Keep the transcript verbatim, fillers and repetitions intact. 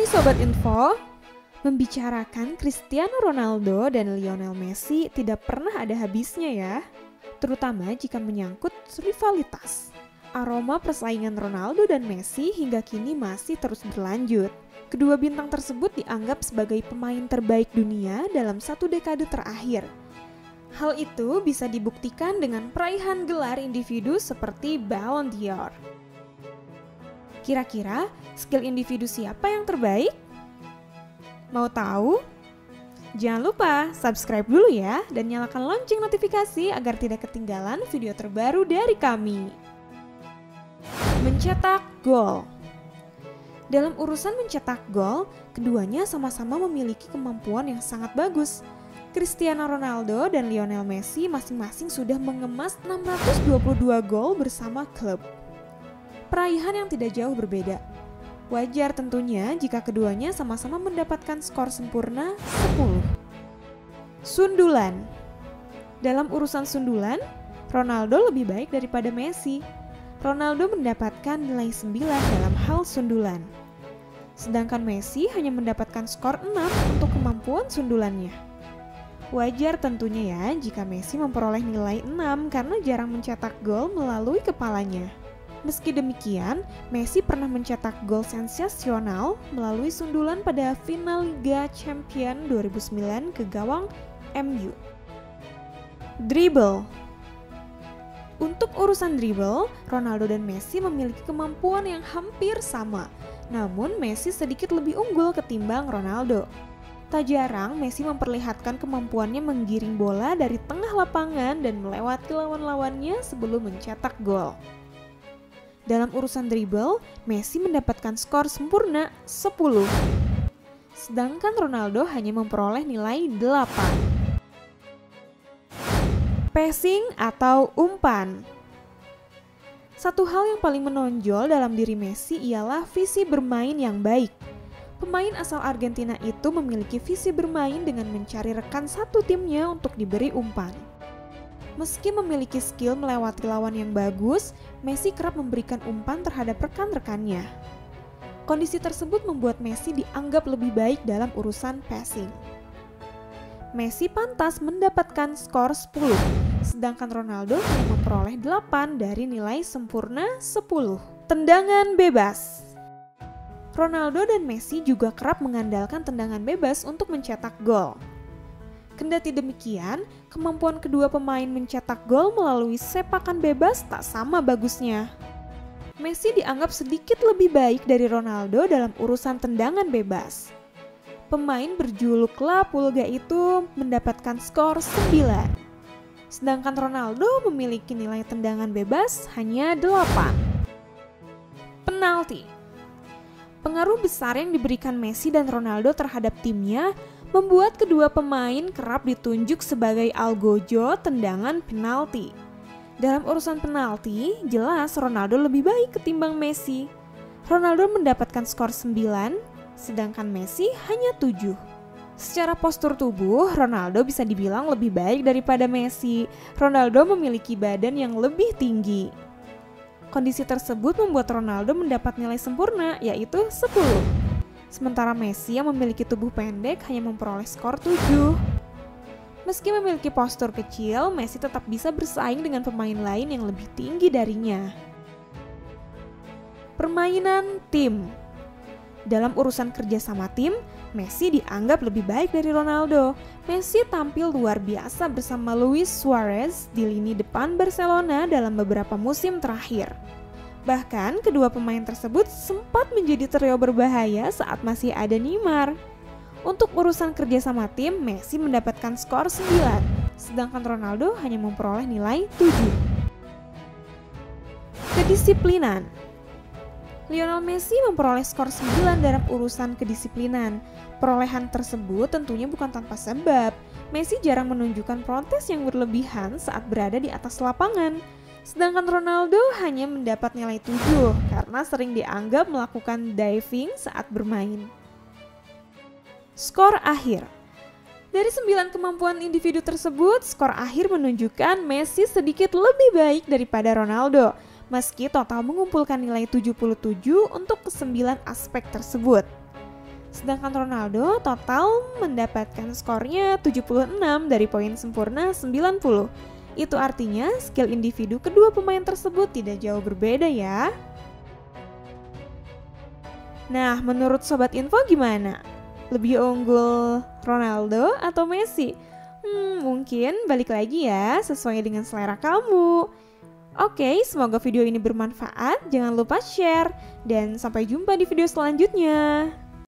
Sobat Info, membicarakan Cristiano Ronaldo dan Lionel Messi tidak pernah ada habisnya ya, terutama jika menyangkut rivalitas. Aroma persaingan Ronaldo dan Messi hingga kini masih terus berlanjut. Kedua bintang tersebut dianggap sebagai pemain terbaik dunia dalam satu dekade terakhir. Hal itu bisa dibuktikan dengan peraihan gelar individu seperti Ballon d'Or. Kira-kira skill individu siapa yang terbaik? Mau tahu? Jangan lupa subscribe dulu ya dan nyalakan lonceng notifikasi agar tidak ketinggalan video terbaru dari kami. Mencetak gol. Dalam urusan mencetak gol, keduanya sama-sama memiliki kemampuan yang sangat bagus. Cristiano Ronaldo dan Lionel Messi masing-masing sudah mengemas enam ratus dua puluh dua gol bersama klub. Peraihan yang tidak jauh berbeda. Wajar tentunya jika keduanya sama-sama mendapatkan skor sempurna sepuluh. Sundulan. Dalam urusan sundulan, Ronaldo lebih baik daripada Messi. Ronaldo mendapatkan nilai sembilan dalam hal sundulan. Sedangkan Messi hanya mendapatkan skor enam untuk kemampuan sundulannya. Wajar tentunya ya jika Messi memperoleh nilai enam karena jarang mencetak gol melalui kepalanya. Meski demikian, Messi pernah mencetak gol sensasional melalui sundulan pada final Liga Champions dua ribu sembilan ke gawang M U. Dribble. Untuk urusan dribble, Ronaldo dan Messi memiliki kemampuan yang hampir sama. Namun Messi sedikit lebih unggul ketimbang Ronaldo. Tak jarang Messi memperlihatkan kemampuannya menggiring bola dari tengah lapangan dan melewati lawan-lawannya sebelum mencetak gol. Dalam urusan dribble, Messi mendapatkan skor sempurna sepuluh. Sedangkan Ronaldo hanya memperoleh nilai delapan. Passing atau umpan. Satu hal yang paling menonjol dalam diri Messi ialah visi bermain yang baik. Pemain asal Argentina itu memiliki visi bermain dengan mencari rekan satu timnya untuk diberi umpan. Meski memiliki skill melewati lawan yang bagus, Messi kerap memberikan umpan terhadap rekan-rekannya. Kondisi tersebut membuat Messi dianggap lebih baik dalam urusan passing. Messi pantas mendapatkan skor sepuluh, sedangkan Ronaldo hanya memperoleh delapan dari nilai sempurna sepuluh. Tendangan bebas. Ronaldo dan Messi juga kerap mengandalkan tendangan bebas untuk mencetak gol. Kendati demikian, kemampuan kedua pemain mencetak gol melalui sepakan bebas tak sama bagusnya. Messi dianggap sedikit lebih baik dari Ronaldo dalam urusan tendangan bebas. Pemain berjuluk La Pulga itu mendapatkan skor sembilan. Sedangkan Ronaldo memiliki nilai tendangan bebas hanya delapan. Penalti. Pengaruh besar yang diberikan Messi dan Ronaldo terhadap timnya membuat kedua pemain kerap ditunjuk sebagai algojo tendangan penalti. Dalam urusan penalti, jelas Ronaldo lebih baik ketimbang Messi. Ronaldo mendapatkan skor sembilan, sedangkan Messi hanya tujuh. Secara postur tubuh, Ronaldo bisa dibilang lebih baik daripada Messi. Ronaldo memiliki badan yang lebih tinggi. Kondisi tersebut membuat Ronaldo mendapat nilai sempurna, yaitu sepuluh. Sementara Messi yang memiliki tubuh pendek hanya memperoleh skor tujuh. Meski memiliki postur kecil, Messi tetap bisa bersaing dengan pemain lain yang lebih tinggi darinya. Permainan tim. Dalam urusan kerjasama tim, Messi dianggap lebih baik dari Ronaldo. Messi tampil luar biasa bersama Luis Suarez di lini depan Barcelona dalam beberapa musim terakhir. Bahkan kedua pemain tersebut sempat menjadi trio berbahaya saat masih ada Neymar. Untuk urusan kerjasama tim, Messi mendapatkan skor sembilan, sedangkan Ronaldo hanya memperoleh nilai tujuh. Kedisiplinan. Lionel Messi memperoleh skor sembilan dalam urusan kedisiplinan. Perolehan tersebut tentunya bukan tanpa sebab. Messi jarang menunjukkan protes yang berlebihan saat berada di atas lapangan. Sedangkan Ronaldo hanya mendapat nilai tujuh karena sering dianggap melakukan diving saat bermain. Skor akhir. Dari sembilan kemampuan individu tersebut, skor akhir menunjukkan Messi sedikit lebih baik daripada Ronaldo. Meski total mengumpulkan nilai tujuh puluh tujuh untuk kesembilan aspek tersebut. Sedangkan Ronaldo total mendapatkan skornya tujuh puluh enam dari poin sempurna sembilan puluh. Itu artinya skill individu kedua pemain tersebut tidak jauh berbeda ya. Nah, menurut Sobat Info gimana? Lebih unggul Ronaldo atau Messi? Hmm, mungkin balik lagi ya, sesuai dengan selera kamu. Oke, semoga video ini bermanfaat. Jangan lupa share. Dan sampai jumpa di video selanjutnya.